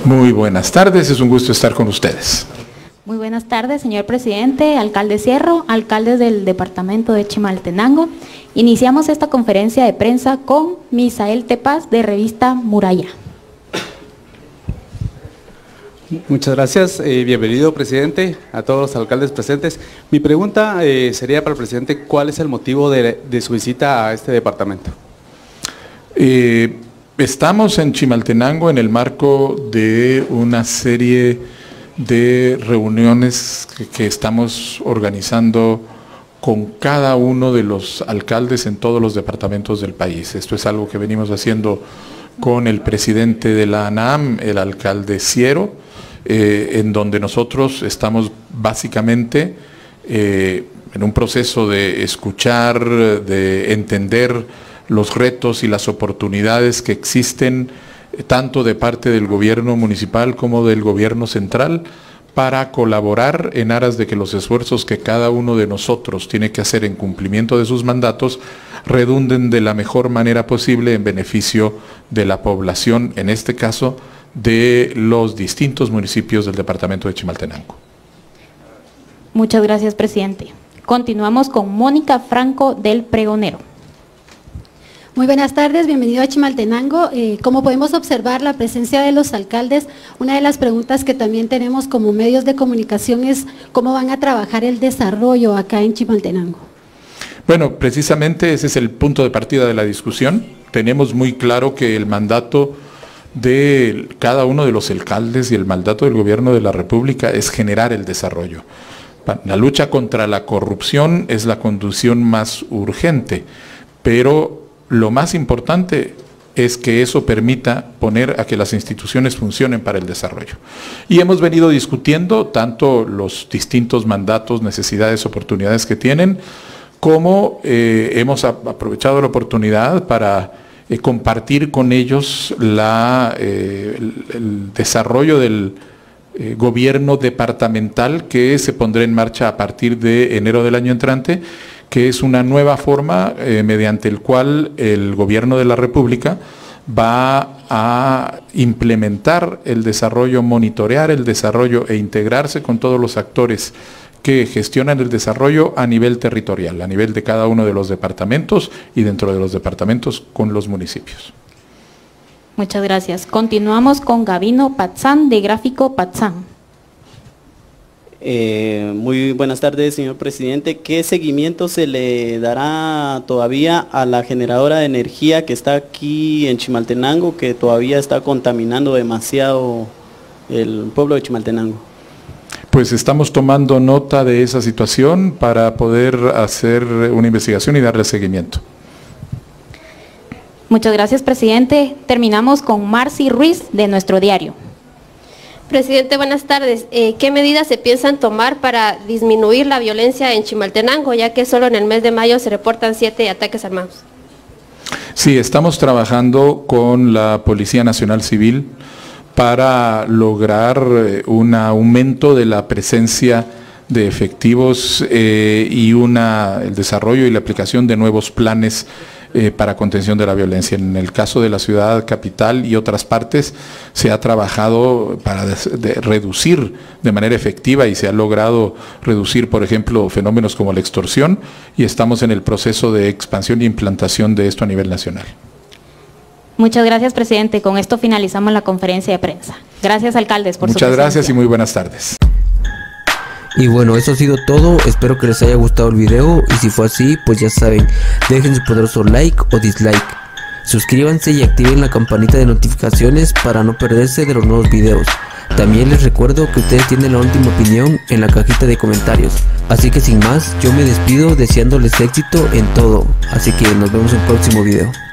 Muy buenas tardes, es un gusto estar con ustedes. Muy buenas tardes, señor presidente, alcalde Sierro, alcaldes del departamento de Chimaltenango. Iniciamos esta conferencia de prensa con Misael Tepaz, de revista Muralla. Muchas gracias, bienvenido presidente, a todos los alcaldes presentes. Mi pregunta sería para el presidente, ¿cuál es el motivo de su visita a este departamento? Estamos en Chimaltenango en el marco de una serie de reuniones que estamos organizando con cada uno de los alcaldes en todos los departamentos del país. Esto es algo que venimos haciendo con el presidente de la ANAM, el alcalde Ciero, en donde nosotros estamos básicamente en un proceso de escuchar, de entender los retos y las oportunidades que existen tanto de parte del gobierno municipal como del gobierno central para colaborar en aras de que los esfuerzos que cada uno de nosotros tiene que hacer en cumplimiento de sus mandatos redunden de la mejor manera posible en beneficio de la población, en este caso de los distintos municipios del departamento de Chimaltenango. Muchas gracias, presidente. Continuamos con Mónica Franco del Pregonero. Muy buenas tardes, bienvenido a Chimaltenango. Como podemos observar la presencia de los alcaldes, una de las preguntas que también tenemos como medios de comunicación es cómo van a trabajar el desarrollo acá en Chimaltenango. Bueno, precisamente ese es el punto de partida de la discusión. Tenemos muy claro que el mandato de cada uno de los alcaldes y el mandato del gobierno de la República es generar el desarrollo. La lucha contra la corrupción es la condición más urgente, pero lo más importante es que eso permita poner a que las instituciones funcionen para el desarrollo. Y hemos venido discutiendo tanto los distintos mandatos, necesidades, oportunidades que tienen, como hemos aprovechado la oportunidad para compartir con ellos el desarrollo del gobierno departamental que se pondrá en marcha a partir de enero del año entrante, que es una nueva forma mediante el cual el gobierno de la República va a implementar el desarrollo, monitorear el desarrollo e integrarse con todos los actores que gestionan el desarrollo a nivel territorial, a nivel de cada uno de los departamentos y dentro de los departamentos con los municipios. Muchas gracias. Continuamos con Gabino Patzán, de Gráfico Patzán. Muy buenas tardes, señor presidente. ¿Qué seguimiento se le dará todavía a la generadora de energía que está aquí en Chimaltenango, que todavía está contaminando demasiado el pueblo de Chimaltenango? Pues estamos tomando nota de esa situación para poder hacer una investigación y darle seguimiento. Muchas gracias, presidente. Terminamos con Marcy Ruiz, de Nuestro Diario. Presidente, buenas tardes. ¿Qué medidas se piensan tomar para disminuir la violencia en Chimaltenango, ya que solo en el mes de mayo se reportan 7 ataques armados? Sí, estamos trabajando con la Policía Nacional Civil para lograr un aumento de la presencia de efectivos y el desarrollo y la aplicación de nuevos planes para contención de la violencia. En el caso de la ciudad capital y otras partes se ha trabajado para reducir de manera efectiva y se ha logrado reducir, por ejemplo, fenómenos como la extorsión, y estamos en el proceso de expansión e implantación de esto a nivel nacional. Muchas gracias, presidente. Con esto finalizamos la conferencia de prensa. Gracias, alcaldes, por su presencia. Muchas gracias y muy buenas tardes. Y bueno, eso ha sido todo, espero que les haya gustado el video y si fue así, pues ya saben, dejen su poderoso like o dislike, suscríbanse y activen la campanita de notificaciones para no perderse de los nuevos videos. También les recuerdo que ustedes tienen la última opinión en la cajita de comentarios, así que sin más, yo me despido deseándoles éxito en todo, así que nos vemos en el próximo video.